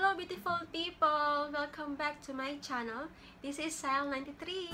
Hello beautiful people! Welcome back to my channel. This is Sile93.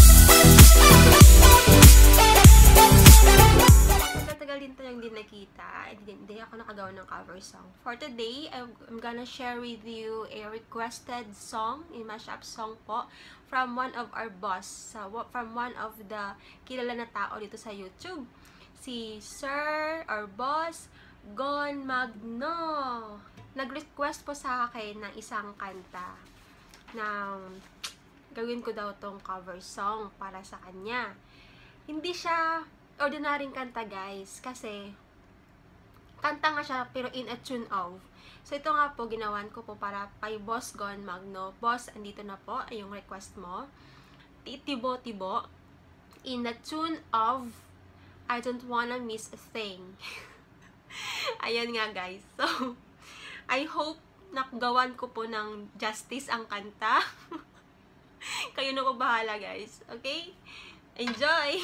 Matagal din tayong hindi nakita. Hindi ako nakagawa ng cover song. For today, I'm gonna share with you a requested song, a mashup song po, from one of our boss, from one of the kilala na tao dito sa YouTube. Si Sir or Boss Gon Magno. Nag-request po sa akin ng isang kanta na gawin ko daw tong cover song para sa kanya. Hindi siya ordinaryong kanta guys, kasi kanta nga siya pero in a tune of. So ito nga po, ginawan ko po para kay Boss Gon Magno. Boss, andito na po yung request mo. Titibo-tibo in the tune of I Don't Wanna Miss a Thing. Ayan nga guys. So I hope nakagawan ko po ng justice ang kanta. Kayo na po bahala guys. Okay? Enjoy!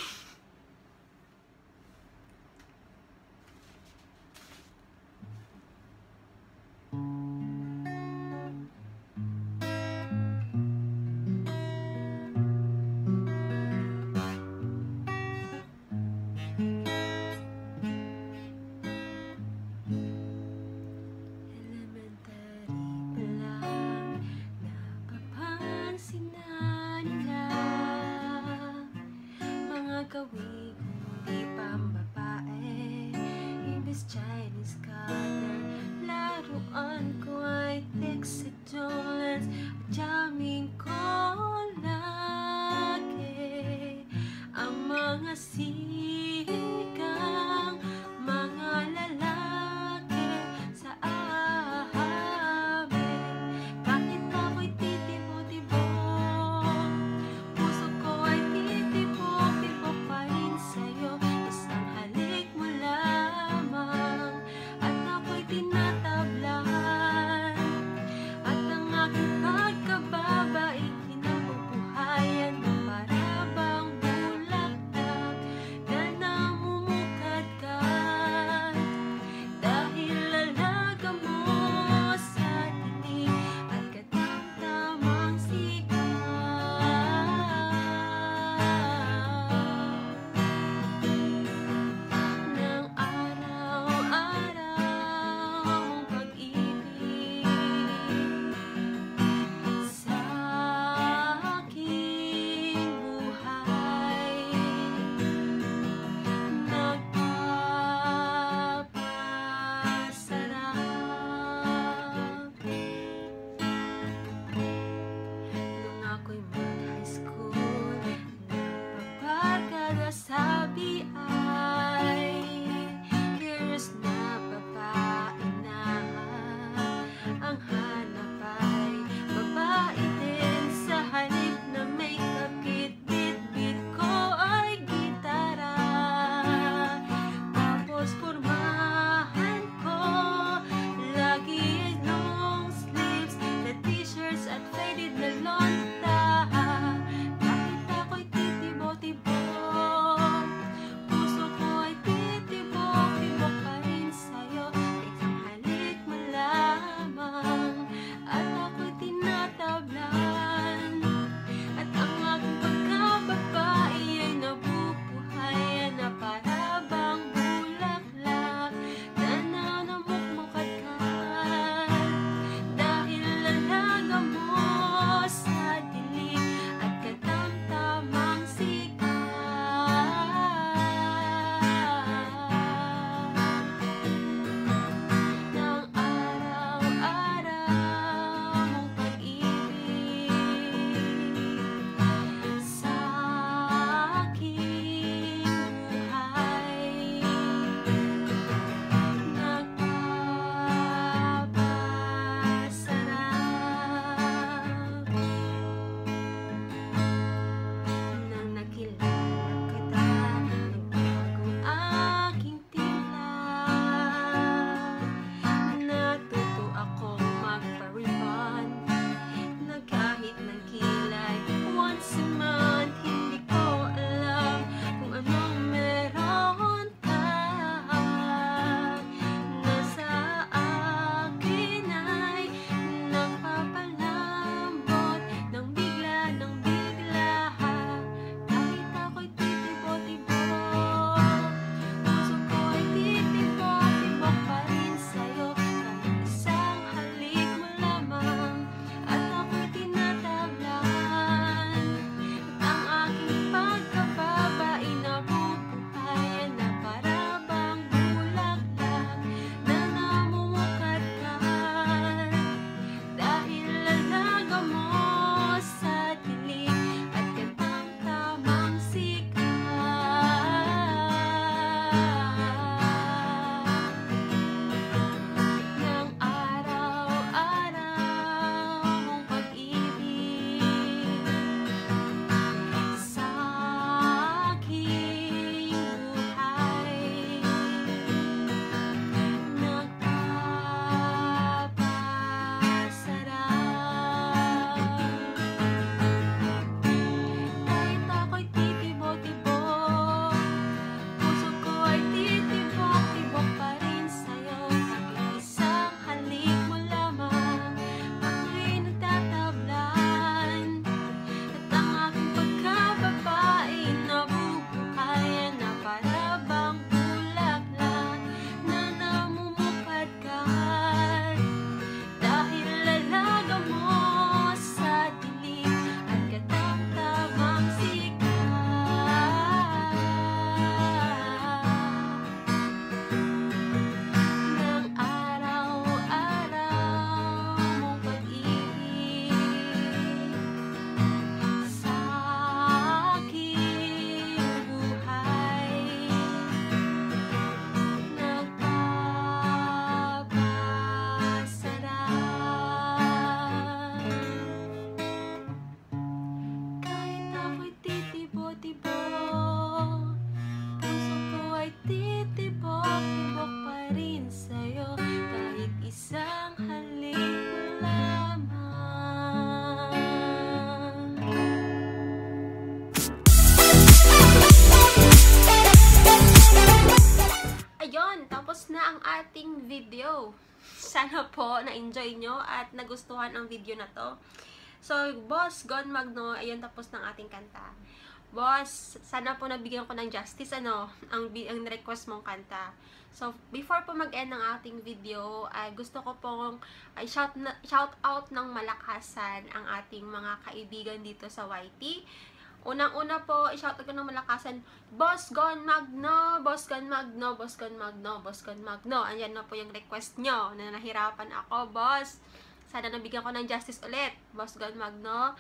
ating video. Sana po na-enjoy nyo at nagustuhan ang video na to. So, Boss Gon Magno, ayun, tapos ng ating kanta. Boss, sana po nabigyan ko ng justice, ang request mong kanta. So, before po mag-end ng ating video, gusto ko pong shout out ng malakasan ang ating mga kaibigan dito sa YT. Unang-una po, i-shoutout ko ng malakasan, Boss Gon Magno, Boss Gon Magno, Boss Gon Magno, Boss Gon Magno. Ayan na po yung request nyo, na nahirapan ako, boss. Sana nabigyan ko ng justice ulit, Boss Gon Magno.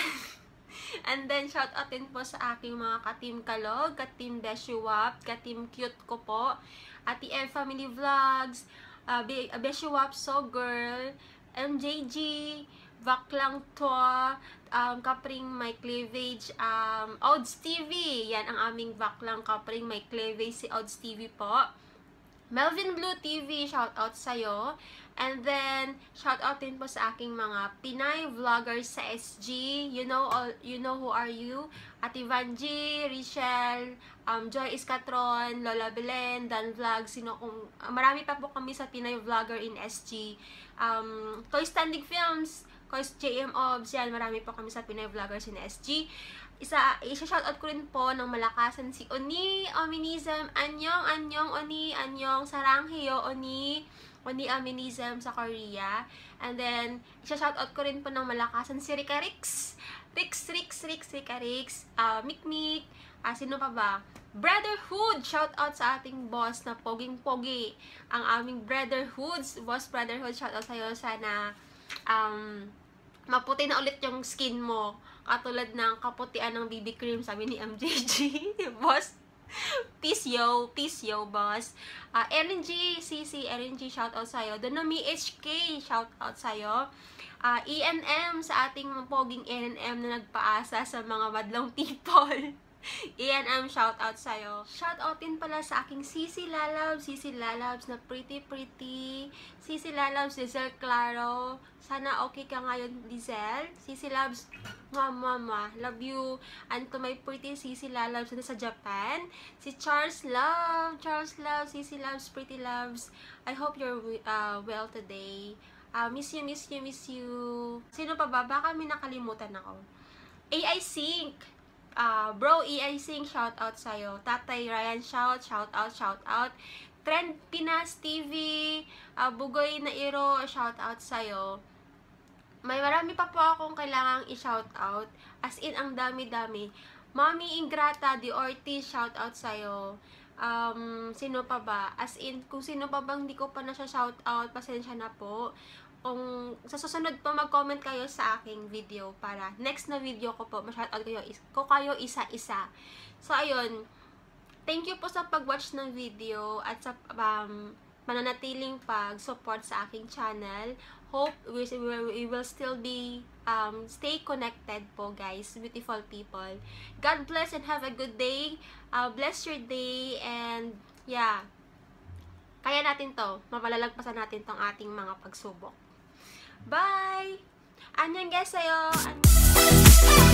And then, shoutout din po sa aking mga ka-team Kalog, ka-team Beshuwap, ka-team Cute ko po, Ati F Family Vlogs, Beshuwap So Girl, MJG, Vaklang Toa, Kapring My Cleavage, Odds TV. Yan ang aming Vaklang Kapring My Cleavage, si Odds TV po. Melvin Blue TV, shoutout sa'yo. And then, shoutout din po sa aking mga Pinay vloggers sa SG. You know who are you? Ate Vanji, Richelle, Joy Iscatron, Lola Belen, Dan Vlog, marami pa po kami sa Pinay vlogger in SG. Toy Standing Films, Kois JM Obs, yan, marami po kami sa Pinay vloggers in SG. Isa-shoutout ko rin po ng malakasan si Oni, Ominism, Anyong, Oni, Anyong, Sarangheyo, Oni Aminism sa Korea. And then, isa-shoutout ko rin po ng malakasan si Rika Rix, Rika Rix, Mikmik, sino pa ba? Brotherhood, shoutout sa ating boss na poging-pogi. Ang aming Boss Brotherhood, shoutout sa'yo. Sana, maputi na ulit yung skin mo. Katulad ng kaputian ng BB cream, sabi ni MJG. Boss, peace yo, boss. RNG, CC, RNG, shoutout sa'yo. Donomi HK, shoutout sa'yo. ENM, sa ating poging ENM na nagpaasa sa mga madlang people. ENM, shoutout sa'yo. Shoutout din pala sa aking CC Lalabs na pretty. CC Lalabs, Lizelle Claro. Sana okay ka ngayon, Lizelle. CC Labs, mama, love you. And to my pretty CC Lalabs na sa Japan. Si Charles Love, CC Labs, Pretty Loves. I hope you're well today. Miss you. Sino pa ba? Baka may nakalimutan ako. AI Sync. Bro, EI Sing, shout out sa'yo. Tatay Ryan, shout out. Trend Pinas TV, Bugoy na Iro, shout out sa'yo. May marami pa po akong kailangang i-shout out. As in, ang dami-dami. Mommy Ingrata, Di Ortiz, shout out sa'yo. Sino pa ba? As in, kung sino pa bang di ko pa na siya shout out, pasensya na po. Kung sa susunod po, mag-comment kayo sa aking video para next na video ko po, ma-shoutout kayo isa-isa. So, ayun. Thank you po sa pag-watch ng video at sa mananatiling pag-support sa aking channel. Hope we will still be stay connected po, guys, beautiful people. God bless and have a good day. Bless your day and yeah. Kaya natin to. Mapalalagpasan natin tong ating mga pagsubok. Bye! Annyeonghaseyo!